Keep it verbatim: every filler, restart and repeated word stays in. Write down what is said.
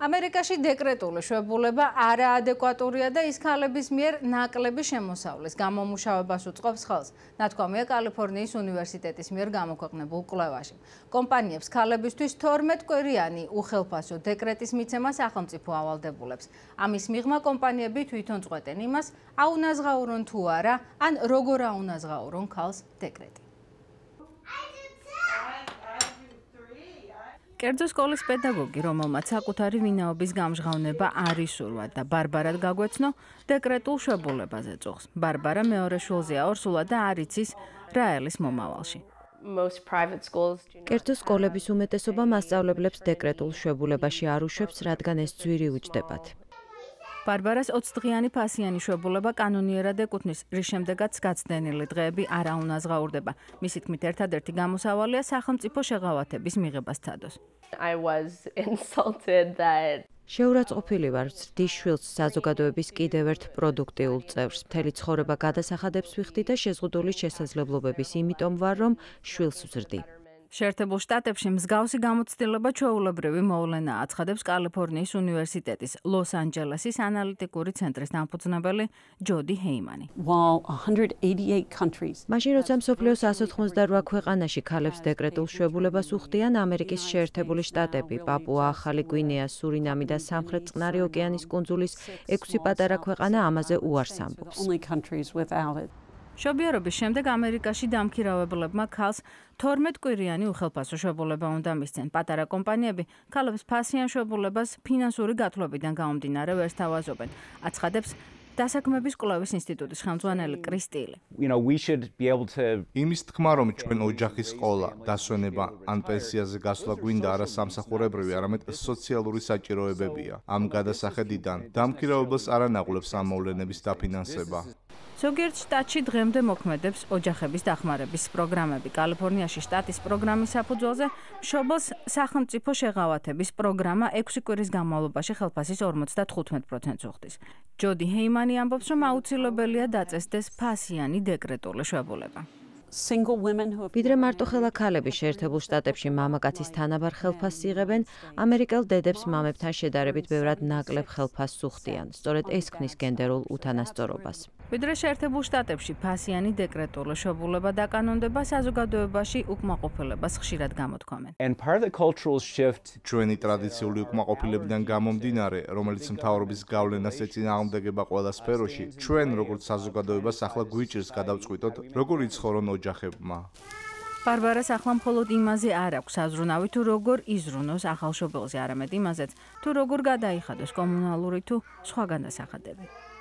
ამერიკაში დეკრეტული შვებულება არაადეკვატურია და ის ქალების მიერ ნაკლები შემოსავლის გამომუშავებას უწყობს ხელს, ნათქვამია კალიფორნიის უნივერსიტეტის მიერ გამოქვეყნებულ კვლევაში. კომპანიებს ქალებისთვის თორმეტ კვირიანი უხელფასო დეკრეტის მიცემა სახელმწიფო ავალდებულებს. ამის მიღმა კომპანიები თვითონ წყვეტენ იმას, აუნაზღაურონ თუ არა, ან როგორ აუნაზღაურონ ქალს დეკრეტი. კერძო სკოლის პედაგოგი, რომელმაც საკუთარი ვინაობის გამჟღავნება არ ისურვა და ბარბარად გაგვეცნო, დეკრეტულ შვებულებაზე წუხს. ბარბარა მეორე შვილზეა ორსულა და არ იცის რა ელის მომავალში. კერძო სკოლების უმეტესობა მასწავლებლებს დეკრეტულ შვებულებაში არ უშვებს, რადგან ეს ძვირი უჯდებათ. ბარბარას ოცდღიანი ფასიანი შვებულება კანონიერად ეკუთვნის, რის შემდეგაც გაცდენილი დღეები არ აუნაზღაურდება. მისი თქმით, ერთადერთი გამოსავალია სახელმწიფო შეღავათების მიღება სცადოს. შეურაცხყოფილი ვარ, ვწრდი შვილს საზოგადოების კიდევ ერთ პროდუქტიულ წევრს. მთელი ცხოვრება გადასახადებს ვიხდი და შეზღუდული შესაძლებლობების იმიტომ ვარ, რომ შვილს ვზრდი. შეერთებულ შტატებში მსგავსი გამოცდილება ჩვეულებრივი მოვლენა აცხადებს კალიფორნიის უნივერსიტეტის ლოს-ანჯელესის ანალიტიკური ცენტრის დამფუძნებელი ჯოდი ჰეიმანი. მაშინ როცა მსოფლიოს εκατს ოცდაოთხმოცდაორ ქვეყანაში ქალებს დეკრეტულ შვებულებას უხდიან, ამერიკის შეერთებული შტატები, პაპუა ახალი გვინეა, სურინამი და სამხრეთ წყნარი ოკეანის კუნძულის ექვსი პატარა ქვეყანა ამაზე უარს ამბობს. მშობიარობის შემდეგ ამერიკაში დამქირავებლებმა ქალს თორმეტ კვირიანი უხელფასო შვებულება უნდა მისცენ. პატარა კომპანიები ქალებს ფასიან შვებულებას ფინანსური გათვლობიდან გამომდინარე ვერ სთავაზობენ. აცხადებს დასაქმების კვლევის ინსტიტუტის ხელმძღვანელი კრის ტილი. იმის თქმა, რომ ჩვენ ოჯახის ყოლა, დასვენება ან პენსიაზე გასვლა გვინდა არა სამსახურებრივი, არამედ სოციალური საჭიროებებია. ამ გადასახედიდან დამქირავებელს არ ანაღვლებს ამ მოვლენების დაფინანსება. ზოგიერთ შტატში დღემდე მოქმედებს ოჯახების დახმარების პროგრამები. კალიფორნიაში შტატის პროგრამის საფუძველზე მშობელს სახელმწიფო შეღავათების პროგრამა ექვსი კვირის განმავლობაში ხელფასის ორმოცდათხუთმეტ პროცენტს უხდის. ჯოდი ჰეიმანი ამბობს, რომ აუცილებელია დაწესდეს ფასიანი დეკრეტული შვებულება. ვიდრე მარტოხელა ქალები შეერთებულ შტატებში მამაკაცის თანაბარ ხელფასს იღებენ, ამერიკელ დედებს მამებთან შედარებით ბევრად ნაკლებ ხელფასს უხდიან. სწორედ ეს ქმნის გენდერულ უთანასწორობას. ვიდრე შეერთებულ შტატებში ფასიანი დეკრეტული შვებულება დაკანონდება, საზოგადოებაში უკმაყოფილებას ხშირად გამოთქვამენ. ჩვენი ტრადიციული უკმაყოფილებიდან გამომდინარე, რომელიც მთავრობის გავლენას ეწინააღმდეგება ყველა სფეროში, ჩვენ როგორც საზოგადოებას ახლა გვიჭირს გადავწყვიტოთ, როგორ იცხოვრონ ოჯახებმა. ბარბარას ახლა მხოლოდ იმაზე არ აქვს აზრუნავი, თუ როგორ იზრუნოს ახალშობილზე, არამედ იმაზეც, თუ როგორ გადაიხადოს კომუნალური თუ სხვა განასახადები.